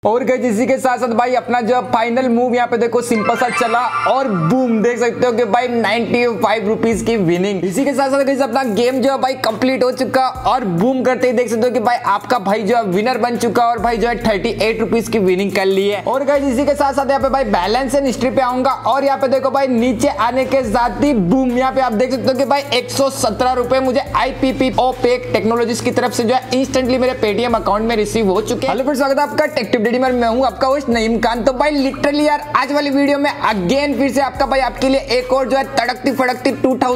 और गाइस इसी के साथ साथ भाई अपना जो फाइनल मूव यहाँ पे देखो सिंपल सा चला और बूम देख सकते हो कि भाई 95 रुपीज की विनिंग। इसी के साथ साथ गाइस अपना गेम जो है भाई कंप्लीट हो चुका और बूम करते ही देख सकते हो कि भाई आपका भाई जो है विनर बन चुका और भाई जो है 38 रुपीज की विनिंग कर ली है। और गाइस इसी के साथ साथ यहाँ पे भाई बैलेंस एंड हिस्ट्री पे आऊंगा और यहाँ पे देखो भाई नीचे आने के साथ ही बूम यहाँ पे आप देख सकते हो कि भाई 117 रुपए मुझे IPPO पेक टेक्नोलॉजीज की तरफ से जो है इंस्टेंटली मेरे पेटीएम अकाउंट में रिसीव हो चुके हैं। हेलो फ्रेंड्स, स्वागत है आपका टेक टिप डेली में। मैं हूं आपका होस्ट नईम खान। तो भाई लिटरली यार आज वाली वीडियो में अगेन फिर से आपका भाई आपके लिए एक और जो है तड़कती फड़कती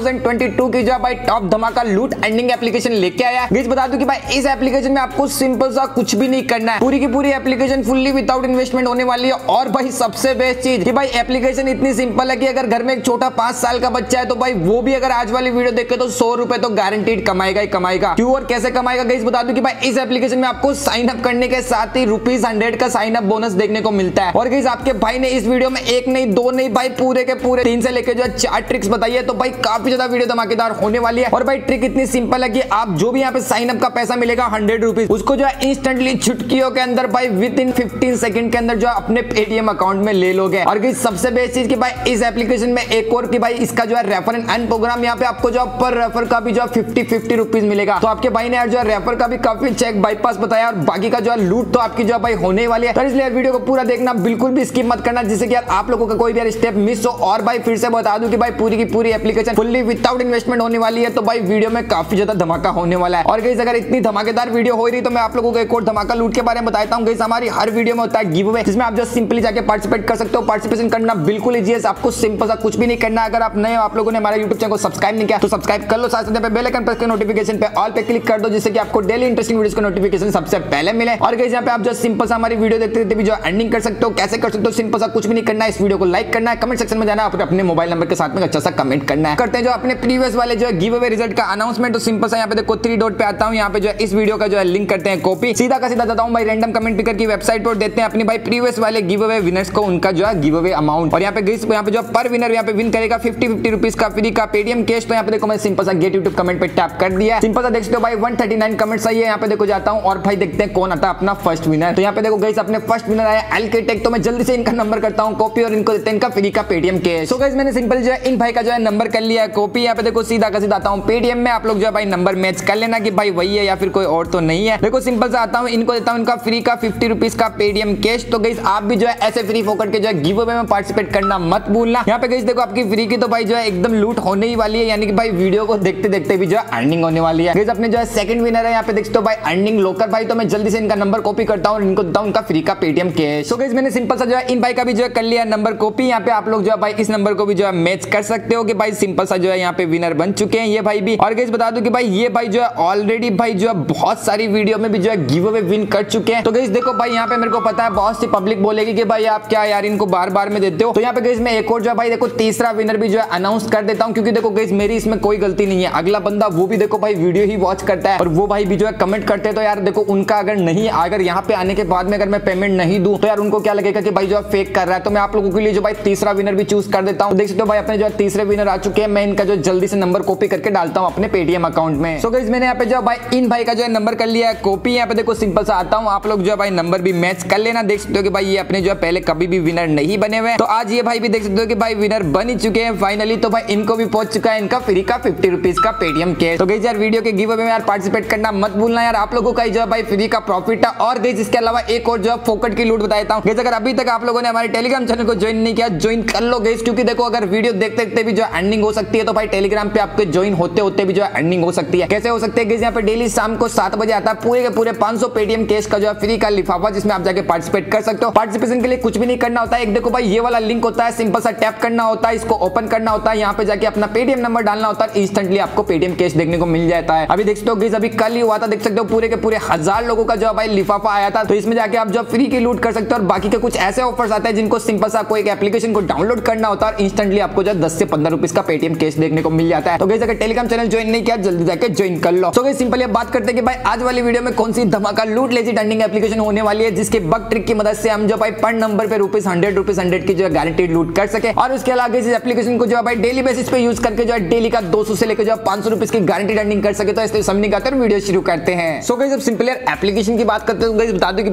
2022 की जो है भाई टॉप धमाका लूट अर्निंग एप्लीकेशन लेके आया। गाइस बता दूं कि भाई इस एप्लीकेशन में आपको सिंपल सा कुछ भी नहीं करना है, पूरी की पूरी एप्लीकेशन फुल्ली विदाउट इन्वेस्टमेंट होने वाली है। और भाई सबसे बेस्ट चीज कि भाई एप्लीकेशन इतनी सिंपल है कि अगर घर में एक छोटा 5 साल का बच्चा है तो भाई वो भी अगर आज वाली वीडियो देखे तो 100 रुपए तो गारंटीड कमाएगा ही कमाएगा। क्यों और कैसे कमाएगा? गाइस बता दूं कि भाई इस एप्लीकेशन में आपको साइन अप करने के साथ ही ₹100 का साइन अप बोनस देखने को मिलता है। और गाइस आपके भाई ने इस वीडियो में एक नहीं दो नहीं भाई पूरे के पूरे 3 से लेकर जो है 4 ट्रिक्स बताई है। तो भाई काफी ज्यादा वीडियो धमाकेदार होने वाली है। और भाई ट्रिक इतनी सिंपल है कि आप जो भी यहाँ पे साइन अप का पैसा मिलेगा 100 रुपीज, उसको जो है इंस्टेंटली चुटकियों के अंदर भाई विद इन 15 सेकंड के अंदर जो है अपने पेटीएम अकाउंट में ले लोगे। और गाइस सबसे बेस्ट चीज कि भाई इस एप्लीकेशन में एक और कि भाई इसका जो है रेफर एंड अर्न प्रोग्राम यहाँ पे आपको जो पर रेफर का भी जो है 50 रुपीज मिलेगा। तो आपके भाई ने यार जो है रेफर का भी काफी चेक बाईपास बताया और बाकी का जो है लूट तो आपकी जो है भाई होने वाली है। तो इसलिए वीडियो को पूरा देखना, बिल्कुल भी स्किप मत करना जिससे कि यार आप लोगों का कोई भी स्टेप मिस हो। और भाई फिर से बता दूं कि भाई पूरी की पूरी एप्लीकेशन फुल्ली विदाउट इन्वेस्टमेंट होने वाली है। तो भाई वीडियो में काफी ज्यादा धमाका होने वाला है। और गाइस अगर इतनी धमाकेदार वीडियो हो रही तो मैं आप लोगों को एक और धमाका लूट के बारे में बताता हूं। गाइस हमारी हर वीडियो में होता है गिव अवे, जिसमें आप जो सिंपली जाके पार्टिसिपेट कर सकते हो। पार्टिसिपेशन करना बिल्कुल इजी है, आपको सिंपल सा कुछ भी नहीं करना। अगर आप नए हो, आप लोगों ने हमारे YouTube चैनल को सब्सक्राइब नहीं किया तो सब्सक्राइब कर लो, साथ साथ बेल आइकन प्रेस कर नोटिफिकेशन पे ऑल पे क्लिक कर दो जिससे कि आपको डेली इंटरेस्टिंग वीडियोस का नोटिफिकेशन सबसे पहले मिले। और गाइस यहाँ पे आप जो सिंपल सा हमारी वीडियो देखते रहते भी जो अर्निंग कर सकते हो। कैसे कर सकते हो? सिंपल सा कुछ भी नहीं करना है, इस वीडियो को लाइक करना है, कमेंट सेक्शन में जाना है, अपने मोबाइल नंबर के साथ में अच्छा सा कमेंट करना है। करते हैं जो अपने प्रीवियस वाले जो गिव अवे रिजल्ट का अनाउंसमेंट। तो सिंपल सा यहाँ पे देखो 3 डॉट पे आता हूँ, यहाँ पे जो है इस वीडियो का जो है लिंक करते हैं कॉपी, सीधा का सीधा जाता हूँ भाई रैंडम कमेंट पिकर की वेबसाइट पर, देते हैं अपनी भाई प्रीवियस वाले गिव अवे विनर्स को उनका जो है गिव अवे अमाउंट। और यहाँ पे गाइस यहाँ पे जो पर विनर यहाँ पे विन करेगा 50 रुपीज का फ्री का पेटीएम कैश। तो यहाँ पे देखो मैं सिंपल सा गेट यूट्यूब कमेंट पे टैप कर दिया। सिंपल सा देख सकते हो भाई 139 कमेंट्स आई है। यहाँ पे देखो जाता हूँ और भाई देखते हैं कौन आता है अपना फर्स्ट विनर। तो यहाँ पे देखो गाइस अपने फर्स्ट विनर आया एलकेटेक। तो मैं जल्दी से इनका नंबर करता हूँ कॉपी और इनको देते हैं इनका फ्री का पेटीएम कैश। सो गाइस मैंने सिंपल जो है इन भाई का जो है नंबर कर लिया है कॉपी। यहाँ पे देखो सीधा का सीधा आता हूँ पेटीएम में, आप लोग जो है भाई नंबर मैच कर लेना कि भाई वही है या फिर कोई और तो नहीं है। देखो सिंपल सा आता हूँ, इनको देता हूँ इनका फ्री का 50 रुपीज का पेटीएम कैश। तो गाइस आप भी जो है ऐसे फ्री फोकट के जो है गिव अवे में पार्टिसिपेट करना मत भूलना। यहाँ पे गाइस देखो आपकी फ्री की तो भाई जो है एकदम लूट होने ही वाली है, यानी कि भाई वीडियो को देखते देखते भी जो है अर्निंग होने वाली है। गाइस अपने जो है सेकंड विनर है यहाँ पे देख सकते हो भाई अर्निंग लोकर भाई। तो मैं जल्दी से इनका नंबर कॉपी करता हूँ और इनको देता हूँ इनका फ्री का पेटीएम कैश। सो गाइस मैंने सिंपल सा जो है इन भाई का भी जो है कर लिया नंबर कॉपी। यहाँ पे आप लोग जो है भाई इस नंबर को भी जो है मैच कर सकते हो कि भाई सिंपल सा जो है यहाँ पे विनर बन चुके हैं ये भाई भी। और गाइस बता दूं कि भाई ये भाई जो है ऑलरेडी भाई जो है बहुत सारी वीडियो में भी जो है गिव अवे विन कर चुके हैं। तो गाइस देखो भाई यहाँ पे मेरे को पता है बहुत सी पब्लिक बोलेगी कि भाई आप क्या यार इनको बार बार में देते हो। तो यहाँ पे गाइस मैं एक और जो है भाई देखो तीसरा विनर भी जो है अनाउंस कर देता हूँ, क्योंकि देखो गाइस मेरी इसमें कोई गलती नहीं है। अगला बंदा वो भी देखो भाई वीडियो ही वॉच करता है और वो भाई भी जो है कमेंट करते हैं। तो यार देखो उनका अगर नहीं, अगर यहाँ पे आने के बाद में अगर मैं पेमेंट नहीं दूं तो यार उनको क्या लगेगा कि भाई जो है फेक कर रहा है। तो मैं आप लोगों के लिए जो भाई तीसरा विनर भी चूज कर देता हूँ। देख सकते हो भाई अपने जो तीसरे विनर आ चुके हैं। मैं इनका जो जल्दी से नंबर कॉपी करके डालता हूँ अपने पेटीएम अकाउंट में। सो गाइस मैंने यहाँ पे जो भाई इन भाई का जो है नंबर कर लिया है कॉपी। यहाँ पे देखो सिंपल सा आता हूँ, आप लोग जो है भाई नंबर भी मैच कर लेना। देख सकते हो कि भाई ये अपने जो है पहले कभी भी विनर नहीं बने हुए, तो आज ये भाई भी देख सकते हो कि भाई विनर बन ही चुके हैं फाइनली। तो भाई इनको भी पहुंच चुका है इनका फ्री का 50 रुपीज का पेटीएम कैश। तो गाइस यार वीडियो के गिव अवे में यार पार्टिसिपेट करना मत भूलना यार, आप लोगों का जो है भाई फ्री का प्रॉफिट है। और गाइस इसके अलावा एक और जो है फोकट की लूट बताता हूँ। गाइस अगर अभी तक आप लोगों ने हमारे टेलीग्राम चैनल को ज्वाइन नहीं किया, ज्वाइन कर लो गाइस, क्योंकि देखो अगर वीडियो देखते देखते भी जो अर्निंग हो सकती है तो भाई टेलीग्राम पे आपके ज्वाइन होते होते भी जो है अर्निंग हो सकती है। कैसे हो सकती है गाइस? यहाँ पे डेली शाम को 7 बजे आता है पूरे के पूरे 500 पेटीएम कैश का जो है फ्री का लिफाफा, जिसमें आप जाके पार्टिसिपेट कर सकते हो। पार्टिसिपेशन के लिए कुछ भी नहीं करना होता है, एक देखो भाई ये वाला लिंक होता है, सिंपल सा टैप करना होता है, इसको ओपन करना होता है, यहाँ पे जाके अपना पेटीएम नंबर डालना होता है, इंस्टेंटली आपको पेटीएम कैश देखने को मिल जाता है। अभी देख सकते हो गाइस अभी कल ही हुआ था, देख सकते हो पूरे के पूरे 1000 लोगों का जो भाई लिफाफा आया था। तो इसमें जाके आप जो फ्री की लूट कर सकते हो। और बाकी के कुछ ऐसे ऑफर्स आते हैं जिनको सिंपल सा कोई एक एप्लीकेशन को डाउनलोड करना होता है और इंस्टेंटली आपको जो 10 से 15 रुपीज का पेटीएम कैश देखने को मिल जाता है। तो गाइस अगर टेलीग्राम चैनल ज्वाइन नहीं किया जल्दी जाके ज्वाइन कर लो। तो गाइस सिंपली बात करते हैं कि भाई आज वाली वीडियो में कौन सी धमाका लूट लेजिट अर्निंग एप्लीकेशन होने वाली है, जिसके बग ट्रिक की मदद से हम जो भाई पर नंबर पे ₹100 की जो है गारंटीड लूट कर सके। और उसके अलावा इस एप्लीकेशन को जो है भाई डेली बेसिस पे यूज करके जो है डेली का 200 से लेकर जो 500 रुपीज की गारंटीड अर्निंग कर सके। तो इसलिए समझने का वीडियो शुरू करते हैं। सो गाइस अब सिंपल एप्लीकेशन की बात करते हैं। गाइस बता दूं कि भाई इस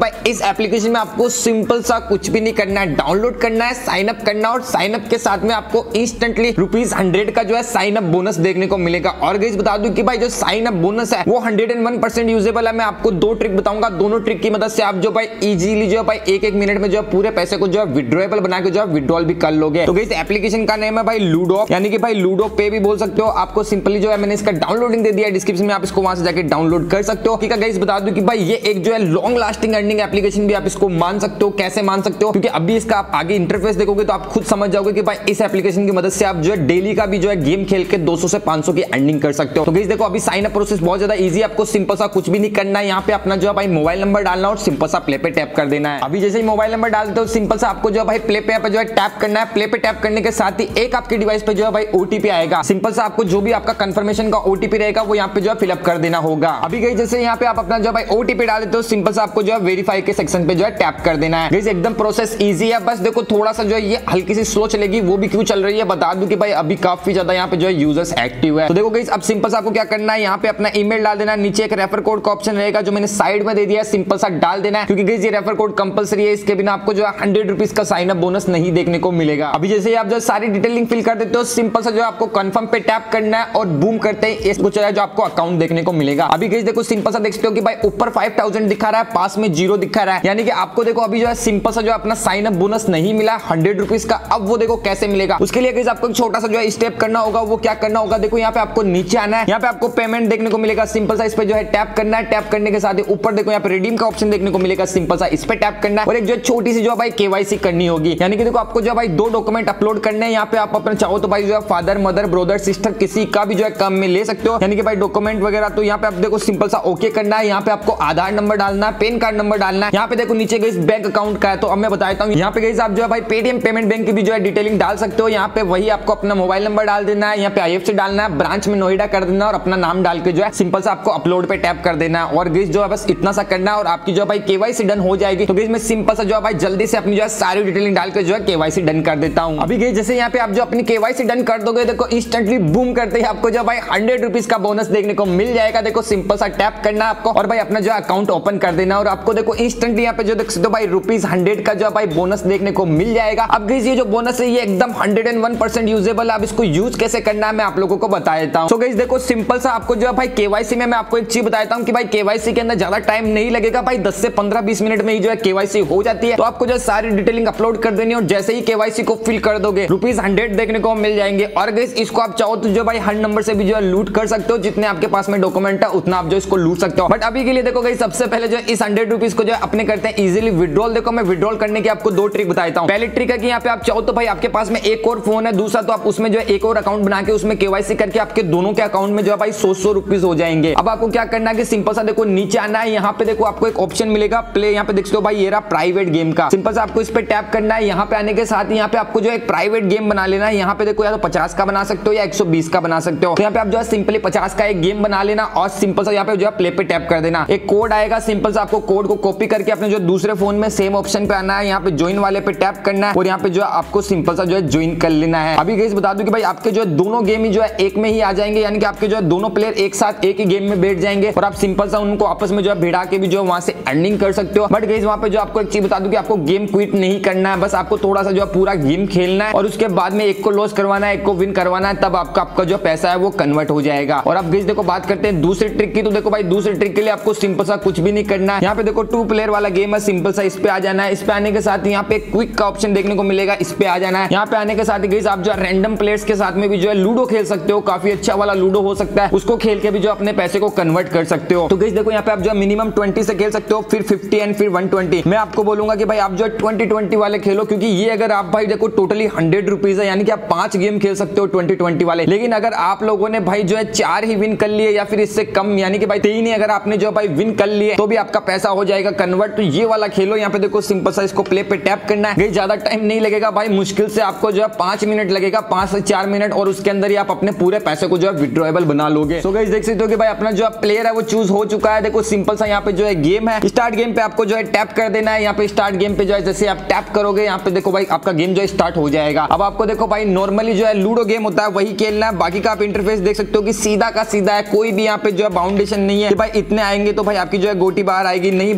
एप्लीकेशन में आपको सिंपल सा कुछ भी नहीं करना है, डाउनलोड करना है, साइन अप करना और साइन अप के साथ में आपको इंस्टेंटली ₹100 का जो है साइन अप बोनस देखने को मिलेगा। और गाइस बता दूं कि भाई जो साइन अप बोनस है वो 101% यूजेबल है। मैं आपको 2 ट्रिक बताऊंगा, दोनों ट्रिक की मदद से आप जो भाई इजीली जो भाई एक मिनट में जो पूरे पैसे को जो है विड्रॉएबल बना के जो है विड्रॉल भी कर लोगे। तो गाइस एप्लीकेशन का नेम है भाई लूडो, यानी कि भाई लूडो पे भी बोल सकते हो। आपको सिंपली जो है मैंने इसका डाउनलोडिंग दे दिया डिस्क्रिप्शन में, आप इसको वहां से जाके डाउनलोड कर सकते हो। ठीक है गाइस, बता दूं कि भाई ये एक जो है लॉन्ग लास्टिंग अर्निंग एप्लीकेशन भी आप इसको मान सकते हो। कैसे मान सकते हो? क्योंकि अभी इसका आप आगे इंटरफेस देखोगे तो आप खुद समझ जाओगे कि भाई इस एप्लीकेशन की मदद से आप जो है डेली का भी जो है गेम खेल के 200 से 500 की अर्निंग कर सकते हो। तो गाइस देखो अभी साइन अप प्रोसेस बहुत ज्यादा इजी है, आपको सिंपल सा कुछ भी नहीं करना है। यहाँ पे अपना जो है भाई मोबाइल नंबर डालना और सिंपल सा प्ले पे टैप कर देना है। अभी जैसे ही मोबाइल नंबर डालते हो सिंपल सा आपको जो है भाई प्ले पे जो है टैप करना है। प्ले पे टैप करने के साथ ही एक आपके डिवाइस पे जो है भाई ओटीपी आएगा। सिंपल सा आपको जो भी आपका कंफर्मेशन का ओटीपी रहेगा वो यहाँ पे जो है फिलअप कर देना होगा। अभी गाइस जैसे यहाँ पे आप अपना जो है भाई ओटीपी डाल देते हो सिंपल सा आपको जो है वेरीफाई के सेक्शन पे जो है टैप कर देना है। गाइस एकदम प्रोसेस इजी है, बस देखो थोड़ा सा जो है ये हल्की सी स्लो चलेगी। वो भी क्यों चल रही है बता दूं कि भाई अभी काफी ज्यादा यहाँ पे जो है यूजर्स एक्टिव है। तो देखो गाइस अब सिंपल सा आपको क्या करना है, यहाँ पे अपना ईमेल डाल देना है। नीचे एक रेफर कोड का ऑप्शन रहेगा जो मैंने साइड में दे दिया है, सिंपल सा डाल देना है। क्योंकि गाइस ये रेफर कोड कंपलसरी है, इसके बिना आपको जो है ₹100 का साइन अप बोनस नहीं देखने को मिलेगा। अभी जैसे आप जो सारी डिटेलिंग फिल कर देते हो सिंपल सा जो आपको कंफर्म पे टैप करना है और बूम करते ही इसको जो आपको अकाउंट देखने को मिलेगा। अभी गाइस देखो सिंपल सा देख सकते हो कि भाई ऊपर 5000 दिखा रहा है, पास में 0 दिखा रहा है, यानी कि आपको देखो अभी जो है सिंपल सा जो अपना साइन अप बोनस नहीं मिला ₹100 का। अब वो देखो कैसे मिलेगा, उसके लिए गाइस आपको एक छोटा सा जो है स्टेप करना होगा। वो क्या करना होगा, देखो यहाँ पे आपको नीचे आना है, यहाँ पे आपको पेमेंट देखने को मिलेगा। सिंपल सा इस पे जो है टैप करना है। टैप करने के साथ ही ऊपर देखो यहाँ पे रिडीम का ऑप्शन देखने को मिलेगा, सिंपल सा इस पे टैप करना है और एक जो छोटी सी जो भाई केवाईसी करनी होगी। यानी कि देखो आपको जो भाई 2 डॉक्यूमेंट अपलोड करने हैं। यहाँ पे आप अपना चाहो तो भाई जो है फादर मदर ब्रदर सिस्टर किसी का भी जो है काम में ले सकते हो, यानी कि भाई डॉक्यूमेंट वगैरह। तो यहाँ पे आप देखो सिंपल सा ओके करना है। यहाँ पे आपको आधार नंबर डालना है, पैन कार्ड नंबर डालना है। यहाँ पे देखो नीचे गाइस बैंक अकाउंट का है, तो अब मैं बताता हूँ। यहाँ पे गाइस आप जो है भाई पेटीएम पेमेंट बैंक की भी जो है डिटेलिंग डाल सकते हो। यहाँ पे वही आपको अपना मोबाइल नंबर डाल देना है, यहाँ पे आईएफएससी डालना है, ब्रांच में नोएडा कर देना और अपना नाम डाल के जो है सिंपल सा आपको अपलोड पे टैप कर देना है। और गाइस जो है बस इतना सा करना है और आपकी जो है भाई केवाईसी डन हो जाएगी। तो गाइस मैं सिंपल सा जो है भाई जल्दी से अपनी जो है सारी डिटेलिंग डाल के जो है केवाईसी डन कर देता हूँ। अभी गाइस जैसे यहाँ पे आप जो अपनी केवाईसी डन कर दोगे देखो इंस्टेंटली बूम करते ही आपको जो भाई ₹100 का बोनस देखने को मिल जाएगा। देखो सिंपल सा टैप करना है आपको और भाई अपना जो अकाउंट ओपन कर देना और आपको देखो इंस्टेंटली यहाँ पे जो देख सकते हो भाई ₹100 का जो भाई बोनस देखने को मिल जाएगा। अब गाइस ये जो बोनस है ये एकदम 101% यूजेबल है। अब इसको यूज कैसे करना है मैं आप लोगों को बता देता हूँ। तो गाइस देखो सिंपल सा आपको जो है भाई केवाईसी में मैं आपको एक चीज बताता हूँ कि भाई केवाईसी के अंदर ज्यादा टाइम नहीं लगेगा भाई, 10 से 15-20 मिनट में ही जो है केवाईसी हो जाती है। तो आपको जो है सारी डिटेलिंग अपलोड कर देनी और जैसे ही केवाईसी को फिल कर दोगे ₹100 देखने को मिल जाएंगे। और गाइस इसको आप चाहो तो जो भाई हर नंबर से भी जो है लूट कर सकते हो, जितने आपके पास में डॉक्यूमेंट है उतना आप जो इसको लूट सकते हो। बट अभी के लिए देखो गाइस सबसे पहले जो इस ₹100 को जो है अपने करते हैं इजीली विड्रॉल। देखो मैं विड्रॉल करने की आपको 2 ट्रिक बताता हूँ। पहली ट्रिक है कि यहाँ पे आप चाहो तो भाई आपके पास में एक और फोन है, दूसरा तो आप उसमें जो है एक और अकाउंट बना के उसमें केवाईसी करके आपके दोनों के अकाउंट में जो है भाई ₹100 हो जाएंगे। अब आपको क्या करना है कि सिंपल सा देखो नीचे आना है, यहाँ पे देखो आपको एक ऑप्शन मिलेगा प्ले, यहाँ पे देख सकते हो भाई ये रहा प्राइवेट गेम का। सिंपल सा आपको इस पे टैप करना है। यहाँ पे आने के साथ यहाँ पे आपको जो एक प्राइवेट गेम बना लेना है। यहाँ पे देखो या तो 50 का बना सकते हो या 120 का बना सकते हो। तो यहाँ पे आप जो है सिंपली 50 का एक गेम बना लेना और सिंपल सा यहाँ पे जो है प्ले पे टैप कर देना। एक कोड आएगा, सिंपल सा आपको कोड को कॉपी करके अपने जो दूसरे फोन में सेम ऑप्शन पे आना है, यहाँ पे ज्वाइन वाले पे टैप करना है और यहाँ पे जो है आपको सिंपल सा जो है ज्वाइन कर लेना है। अभी गाइस बता दूं कि भाई आपके जो है दोनों गेम ही जो है एक में ही आ जाएंगे, यानी कि आपके जो है दोनों प्लेयर एक साथ एक ही गेम में बैठ जाएंगे और आप सिंपल सा उनको आपस में जो है भिड़ा के भी जो है वहां से अर्निंग कर सकते हो। बट गाइस वहां पे जो आपको एक चीज बता दूं कि आपको गेम क्विट नहीं करना है, बस आपको थोड़ा सा जो है पूरा गेम खेलना है और उसके बाद में एक को लॉस करवाना है, एक को विन करवाना है, तब आपका जो पैसा है वो कन्वर्ट हो जाएगा। और अब गाइस देखो बात करते हैं दूसरी ट्रिक की। तो देखो भाई दूसरी ट्रिक के लिए आपको सिंपल सा कुछ भी नहीं करना है। यहाँ पे देखो 2 प्लेयर वाला गेम है, सिंपल सा इस पे आ जाना है। इस पे आने के साथ यहाँ पे क्विक का ऑप्शन देखने को मिलेगा, इस पे आ जाना है। यहाँ पे आने के साथ गाइस आप जो रैंडम प्लेयर्स के साथ में भी जो है लूडो खेल सकते हो, काफी अच्छा वाला लूडो हो सकता है, उसको खेल के भी जो अपने पैसे को कन्वर्ट कर सकते हो। तो गाइस देखो यहाँ पे आप जो मिनिमम 20 से खेल सकते हो, फिर 50 एंड फिर 120। मैं आपको बोलूंगा कि भाई आप जो 20-20 वाले खेलो, क्योंकि ये अगर आप भाई देखो टोटली ₹100 है, यानी कि आप 5 गेम खेल सकते हो 20-20 वाले। लेकिन अगर आप लोगों ने भाई जो है 4 ही विन कर लिए या फिर इससे कम, यानी कि भाई 3 ही अगर आपने जो भाई विन कर लिए तो भी आपका पैसा हो जाएगा कन्वर्ट। तो ये वाला खेलो। यहाँ पे देखो सिंपल सा इसको प्ले पे टैप करना है। ज्यादा टाइम नहीं लगेगा भाई, मुश्किल से आपको जो है 5 मिनट लगेगा, 5 से 4 मिनट, और उसके अंदर ही आप अपने पूरे पैसे को जो है विड्रॉएबल बना लोगे। सो गाइस देख सकते हो कि भाई अपना जो प्लेयर है वो चूज हो चुका है। देखो सिंपल सा यहाँ पे जो है गेम है, स्टार्ट गेम पे आपको जो है टैप कर देना है। यहाँ पे स्टार्ट गेम पे जो है जैसे आप टैप करोगे यहाँ पे देखो भाई आपका गेम जो है स्टार्ट हो जाएगा। अब आपको देखो भाई नॉर्मली जो है लूडो गेम होता है वही खेलना है। बाकी का आप इंटरफेस देख सकते हो कि सीधा का सीधा है, कोई भी यहाँ पे जो है बाउंडेशन नहीं है कि भाई इतने आएंगे तो भाई आपकी जो है गोटी बाहर आएगी, नहीं भाई ऐसा नहीं है।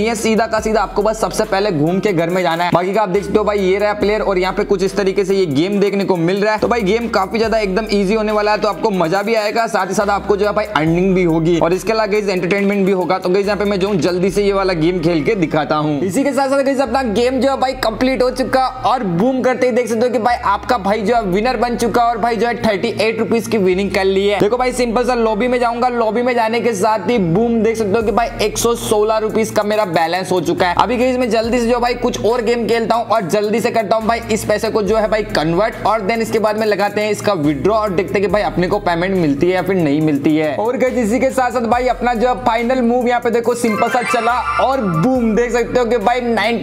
नहीं है, सीधा का सीधा आपको बस सबसे पहले घूम के घर में जाना है। बाकी का आप देख सकते हो भाई ये रहा प्लेयर और यहाँ पे कुछ इस तरीके से ये गेम देखने को मिल रहा है। तो भाई गेम काफी ज्यादा एकदम इजी होने वाला है, तो आपको मजा भी आएगा, साथ ही साथ आपको जो है भाई अर्निंग भी होगी और इसके अलावा गाइस एंटरटेनमेंट भी होगा। तो गाइस यहाँ पे मैं जो जल्दी से ये वाला गेम खेल के दिखाता हूँ। इसी के साथ साथ गाइस अपना गेम जो है भाई कंप्लीट हो चुका और बूम करते ही देख सकते हो कि भाई आपका भाई जो है विनर बन चुका और भाई जो है 38 रुपीज की विनिंग कर ली है। देखो भाई सिंपल सा लॉबी में जाऊंगा, लॉबी में जाने के साथ ही बूम देख सकते हो कि भाई 116 रुपीज का मेरा बैलेंस हो चुका है। अभी गाइस मैं जल्दी से जो भाई कुछ और गेम खेलता हूँ और जल्दी से करता हूँ भाई इस पैसे को जो है भाई कन्वर्ट और देन इसके बाद में लगाते हैं इसका विड्रॉ और देखते हैं कि भाई अपने को पेमेंट मिलती है या फिर नहीं मिलती है। और गाइस इसी के साथ साथ भाई अपना जो फाइनल मूव यहाँ पे देखो सिंपल सा चला और बूम देख सकते हो कि भाई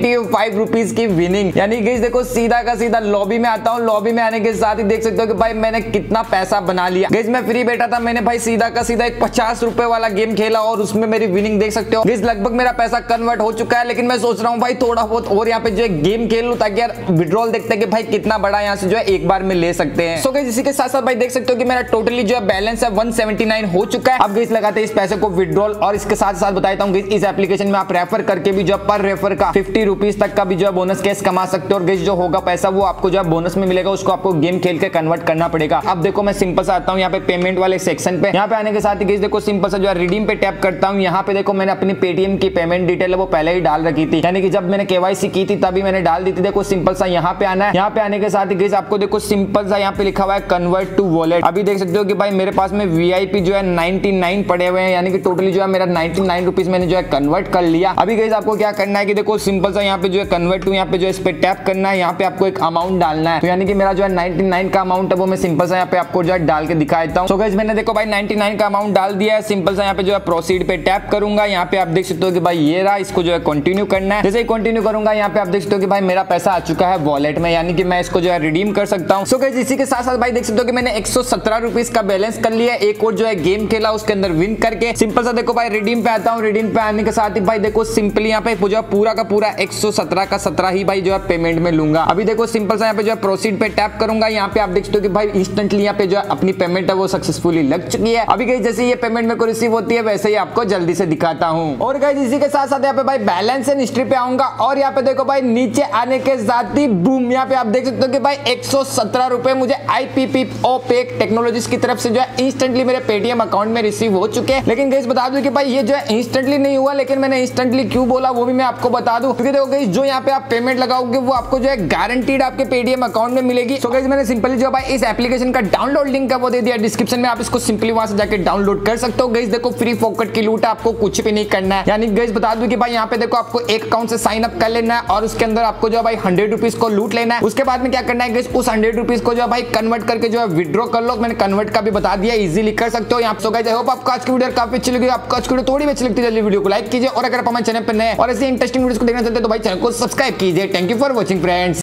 95 रुपीज की विनिंग। यानी गाइस देखो सीधा का सीधा लॉबी में आता हूँ, लॉबी में आने के साथ ही देख सकते हो कि भाई मैंने कितना पैसा बना लिया। गाइस मैं फ्री बैठा था, मैंने भाई सीधा का सीधा एक 50 रुपए वाला गेम खेला और उसमें मेरी विनिंग देख सकते हो। गाइस लगभग मेरा पैसा कन्वर्ट हो चुका है, लेकिन मैं सोच रहा हूँ भाई थोड़ा बहुत और यहाँ पे जो गेम खेल लूं ताकि यार विड्रॉल देखते हैं कि भाई कितना बड़ा यहाँ से जो है एक बार में ले सकते हैं। सो गाइस इसी के साथ साथ भाई देख सकते हो कि मेरा टोटली जो है बैलेंस है 179 हो चुका है। अब गाइस लगाते हैं इस पैसे को विड्रॉल और इसके साथ साथ बताता हूँ इस एप्लीकेशन में आप रेफर करके भी जो पर रेफर का 50 रुपीज तक का भी जो है बोनस कैश कमा सकते हो और गाइस जो होगा पैसा वो आपको जो है बोनस में मिलेगा, उसको आपको गेम खेल के कन्वर्ट करना पड़ेगा। अब देखो मैं सिंपल सा आता हूँ यहाँ पे पेमेंट वाले सेक्शन पे, यहाँ पे आने के साथ ही गाइस देखो सिंपल सा जो है रिडीम पे टैप करता हूँ। यहाँ पे देखो मैंने अपनी पेटीएम की पेमेंट डिटेल है वो पहले ही डाल रखी थी, यानी कि जब मैंने केवाईसी की थी तभी मैंने डाल दी थी। देखो सिंपल सा यहाँ पे आना है, यहाँ पे आने के साथ ही गाइस आपको देखो सिंपल सा यहाँ पे लिखा हुआ है कन्वर्ट टू वॉलेट। अभी देख सकते हो कि भाई मेरे पास में वीआईपी जो है 99 पड़े हुए हैं, यानी कि टोटली जो है मेरा 99 रुपीज मैंने जो है कन्वर्ट कर लिया। अभी गाइस आपको क्या करना है कि देखो सिंपल सा यहाँ पे जो है कन्वर्ट टू, यहाँ पे जो है इस पे टैप करना है, यहाँ पे आपको एक अमाउंट डालना है। तो यानी कि मेरा जो है 99 का अमाउंट है वो मैं सिंपल सा यहाँ पे आपको जो है डाल के दिखा देता हूँ। सो गाइस मैंने देखो भाई 99 का अमाउंट डाल दिया है। सिंपल सा यहाँ पे जो है प्रोसीड पे टैप करूंगा, यहाँ पे आप देख सकते हो कि भाई ये रहा, इसको जो है कंटिन्यू करना है। जैसे ही कंटिन्यू करूंगा यहाँ पे आप देख सकते हो कि भाई मेरा पैसा आ चुका है वॉलेट में, यानी कि मैं इसको जो है रिडीम कर सकता हूँ। सो गाइस इसी के साथ साथ भाई देख सकते हो कि मैंने 117 रुपीज का बैलेंस कर लिया। एक और जो है गेम खेला उसके अंदर विन करके सिंपल सा देखो भाई रिडीम पे आता हूँ। रिडीम पे आने के साथ ही भाई देखो सिंपली यहाँ पे जो पूरा का पूरा 117 का 17 ही भाई जो है पेमेंट में लूंगा। अभी देखो सिंपल सा यहाँ पे जो है प्रोसीड पे टैप करूंगा, यहाँ पे आप देख सकते हो कि भाई इंस्टेंटली यहाँ पे जो है अपनी पेमेंट है वो सक्सेसफुली लग चुकी है। अभी गाइस जैसे ये पेमेंट मेरे को रिसीव होती है वैसे ही आपको जल्दी से दिखाता हूँ। और गाइस इसी के साथ साथ यहाँ पे भाई बैलेंस एंड हिस्ट्री पे आऊंगा और यहाँ पे देखो भाई नीचे आने के साथ ही बूम यहाँ पे आप देख सकते हो कि भाई 117 रुपए मुझे IPPO पे टेक्नोलॉजीज की तरफ से जो है इंस्टेंटली मेरे पेटीएम अकाउंट में रिसीव हो चुके हैं। लेकिन गाइस बता दूं कि भाई ये जो है इंस्टेंटली नहीं हुआ, लेकिन मैंने इंस्टेंटली क्यों बोला वो भी मैं आपको बता दूं, क्योंकि देखो गाइस जो यहाँ पे आप पेमेंट लगाओगे वो आपको जो है गारंटीड आपके पेटीएम अकाउंट में मिलेगी। सो गाइस मैंने सिंपली जो भाई इस एप्लीकेशन का डाउनलोड लिंक है वो दे दिया डिस्क्रिप्शन में, आप इसको सिंपली वहां से जाकर डाउनलोड कर सकते हो। गाइस देखो फ्री फोकट की लूट है, आपको कुछ भी नहीं करना है। यानी गाइस बता दूं कि भाई यहाँ पे देखो आपको एक अकाउंट से साइन अप कर लेना है और उसके अंदर आपको जो है भाई 100 रुपीज को लूट लेना है। उसके बाद में क्या करना है गाइस उस 100 रुपीज को जो है भाई कन्वर्ट करके जो है विड्रॉ कर लो। मैंने कन्वर्ट का भी बता दिया, इजीली कर सकते हो यहाँ। सो गाइस आई होप आपको आज की वीडियो काफी अच्छी लगी। आपको आज की वीडियो थोड़ी भी अच्छी लगती है जल्दी वीडियो को लाइक कीजिए और अगर आप हमारे चैनल पर नए और ऐसे इंटरेस्टिंग वीडियोस को देखना चाहते हैं तो भाई चैनल को सब्सक्राइब कीजिए। Thank you for watching friends.